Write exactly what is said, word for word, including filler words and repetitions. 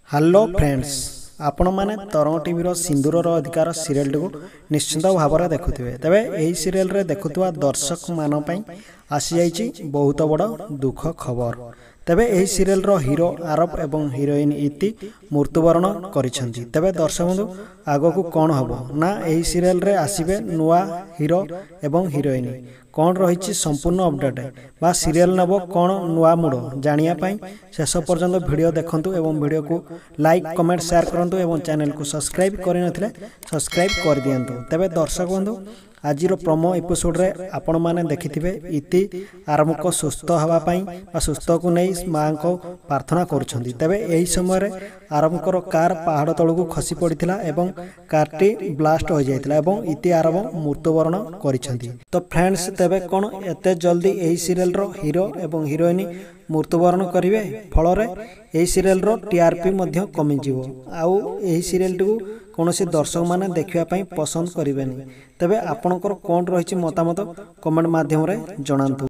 Hello friends, आपण माने तरंग टीवी रो सिंदूर रो अधिकार सीरियल को निश्चित भाव में देखुवे। तेबे एही सीरियल रे देखुवा दर्शक मान पई आसी जाइछि बहुत बड़ दुख खबर। तेबे एही सीरियल रो हीरो आरब एवं हीरोइन इति मृत्युवरण करिसेंती। तेबे दर्शक बंधु आगो को कोन हबो ना एही सीरियल रे आसीबे नुआ हीरो एवं हीरोइन कौन रही संपूर्ण अपडेट बा सीरियल नब कौन नुआ मुड़ जानिया पाई शेष पर्यंत वीडियो देखंतु एवं वीडियो को लाइक कमेंट शेयर करंतु एवं चैनल को सब्सक्राइब करि नथिले सब्सक्राइब कर दियंतु। तेबे दर्शक बंधु आज प्रोमो एपिसोड रे आपण माने देखिथिबे इति आरंभ को सुस्थ हवा पाई बा सुस्थ को नै मां को प्रार्थना करूछंती। तेबे एही समय रे आरंभ को कार पहाड़ तळ को खसी पड़िथिला एवं कारटी ब्लास्ट हो जाइतिला एवं इति आरंभ मृत्युवरण करिसेंती। तो फ्रेंड्स तेबे कोन एते जल्दी एही सीरियल रो हीरो एवं हीरोइन मृत्युवरण करिवे फल रे एही सीरियल रो टीआरपी मध्ये कमी जिवो आउ एही सीरियल को कौनसी दर्शक माने देखिया पई पसंद करिवेनी। तबे आपनकर कोन रहिछि मतामत कमेंट माध्यम रे जणांतु।